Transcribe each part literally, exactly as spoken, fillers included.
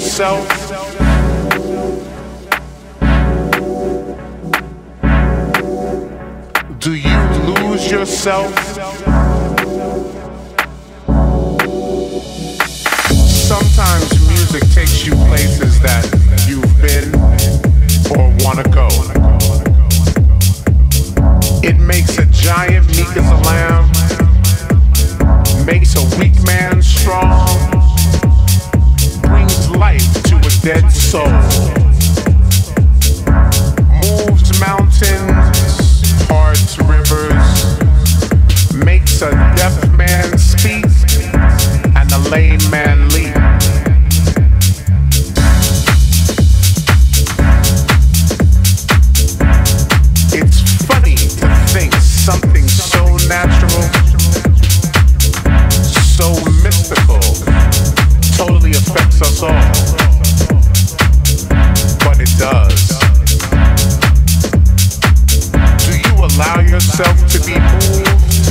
yourself? Do you lose yourself? Sometimes music takes you places that you've been or wanna go. It makes a giant meek as a lamb, makes a weak man strong, brings life to a dead soul, moves mountains, parts rivers, makes a deaf man speak and a lame man leap. It's funny to think something so natural, so mystical, totally affects us all. But it does. Do you allow yourself to be moved?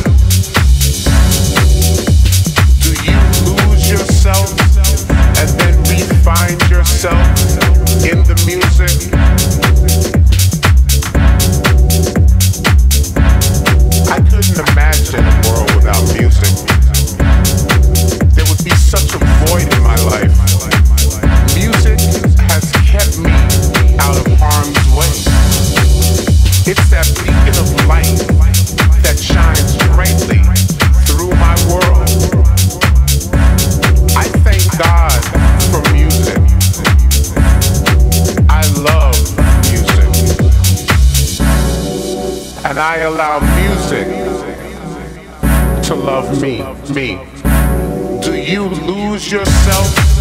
Do you lose yourself and then re-find yourself in the music? I couldn't imagine a world without music. There would be such a void in my life. Music has kept me out of harm's way. It's that beacon of light that shines brightly through my world. I thank God for music. I love music. And I allow music to love me, me. Do you lose yourself?